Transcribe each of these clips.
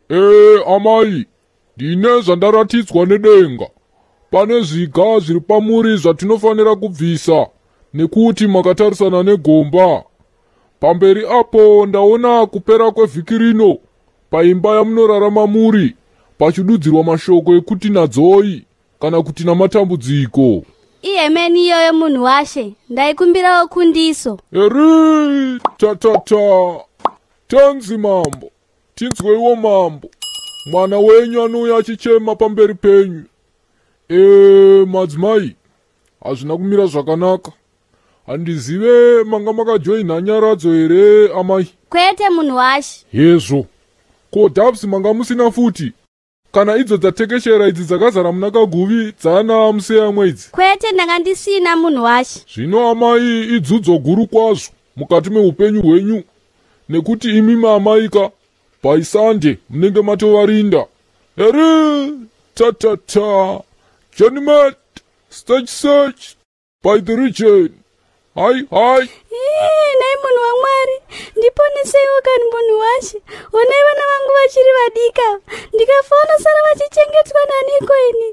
Amai, ndine zvandaratidzwa nedenga. Pane zviga zviri pamuri zvatinofanira kubvisa nekuti makatarisana negomba. Pamberi apo ndaona kupera kwevhiki rino paimba yamunorarama muri pachidudzirwa mashoko ekuti nadzoi kana kuti namatambudziko. Iyemeni iyoyo munhu washe, ndaikumbirawo kundiso. Eri, tenzi mambo, tinzweiwo mambo. Mwana wenyu anouya achichema pamberi penyu. Madzimai, hazvina kumira zvakanaka. Handizive manga makajoina nyaradzo here amai? Kwete munhu washe. Hezvo, ko dhabs manga musina futi? Kana idzo dzatekeshera idzi dzakazara muna kaguvi dzana museya mwedzi? Kwete ndanga ndisina munhu washe. Zvino amai idzudzo guru kwazvo mukati meupenyu hwenyu, nekuti imi maamaika paisande munenge matovarinda. Eri, Journeyman, stage search by the region. Hai. Nai munhu waMwari, ndiponeseiwo kani munhu washe. Onai vana vangu vachiri vadika. Ndikafaona sara vachichengetwa naniko ini.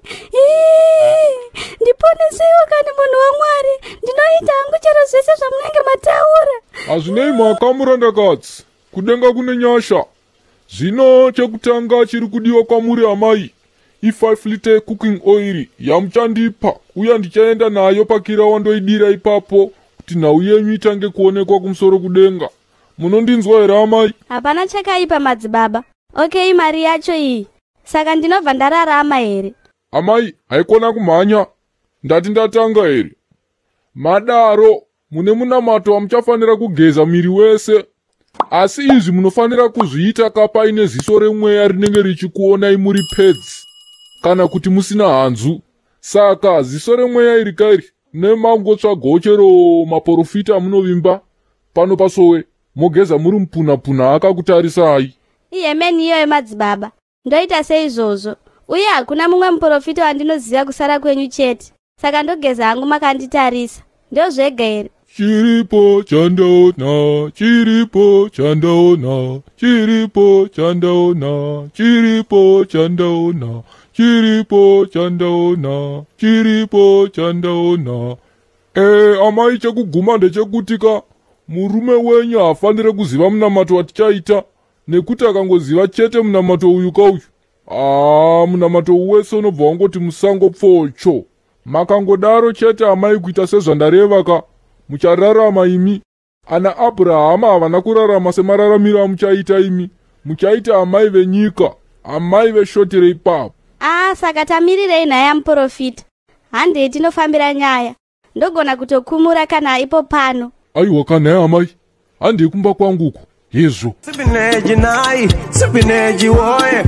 Ndiponeseiwo kani munhu waMwari. Ndinoita hangu chero zvese zvamunenge mataura. Hazvinei mhaka murandakadzi, kudenga kune nyasha. Zvino chekutanga chiri kudiwa kwamuri amai, i5 liter cooking oil yamuchandipa, uye ndichaenda nayo pakira wandoidira ipapo kuti nhau yenyu itange kuonekwa kumusoro kudenga. Munondinzwa here amai? Hapana chakaipa madzibaba. Okay, mari yacho iyi. Saka ndinobva ndararama here? Amai, haikona kumhanya. Ndati ndatanga here. Madaro, mune munamato wamuchafanira kugeza miri wese. Asi izvi munofanira kuzviita kapaine ziso remweya rinenge richikuonai muri pedzi, kana kuti musina hanzu. Saka ziso remweya iri kairi nemangotsvagawo chero maporofita munovimba pano pasowe, mogeza muri mupuna akakutarisai. Iyemeni iyoyo madzibaba, ndoita seizvozvo, uye hakuna mumwe muprofita wandinoziva kusara kwenyu chete. Saka ndogeza hangu makanditarisa. Ndio zvega here? Chiripo chandaona, chiripo chandaona, chiripo chandaona, chiripo chandaona, chiripo chandaona, chiripo chandaona. Amai, chekuguma ndechekutika murume wenyu hafanire kuziva munamato watichaita, nekuti akangoziva chete munamato uyu kauyu, munamato uwese unobva wangoti musango pfocho. Makangodaro chete amai kuita sezvandareva ka, muchararama imi. Ana Abrahama havana kurarama semararamiro amuchaita imi. Muchaita amai venyika, amai veshotere ipapo. Saka tamirirei nhaya muprofita. Handei tinofambira nyaya. Ndogona kutokumura kana ipo pano. Aiwa kanhai amai, handei kumba kwanguko. Hezvo. Sipineji nai, sipineji woye.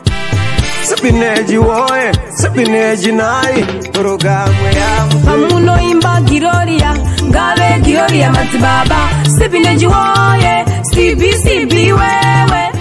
Sipineji woye, sipineji nai. Programu ya Pamuno imba Giroria, ngave Giroria madzibaba. Sipineji woye, sibi wewe.